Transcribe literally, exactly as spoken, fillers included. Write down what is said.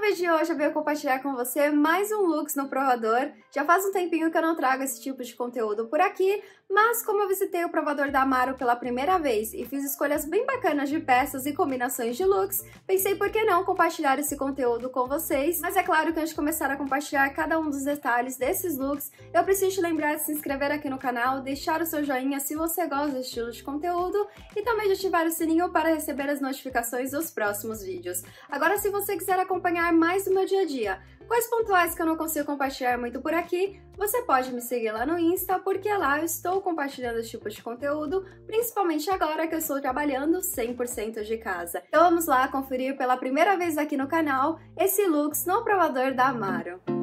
vídeo de hoje eu venho compartilhar com você mais um looks no provador. Já faz um tempinho que eu não trago esse tipo de conteúdo por aqui, mas como eu visitei o provador da Amaro pela primeira vez e fiz escolhas bem bacanas de peças e combinações de looks, pensei por que não compartilhar esse conteúdo com vocês. Mas é claro que antes de começar a compartilhar cada um dos detalhes desses looks, eu preciso te lembrar de se inscrever aqui no canal, deixar o seu joinha se você gosta desse estilo de conteúdo e também de ativar o sininho para receber as notificações dos próximos vídeos. Agora, se você quiser acompanhar mais do meu dia a dia, coisas pontuais que eu não consigo compartilhar muito por aqui, você pode me seguir lá no Insta, porque lá eu estou compartilhando esse tipo de conteúdo, principalmente agora que eu estou trabalhando cem por cento de casa. Então vamos lá conferir pela primeira vez aqui no canal esse looks no provador da Amaro.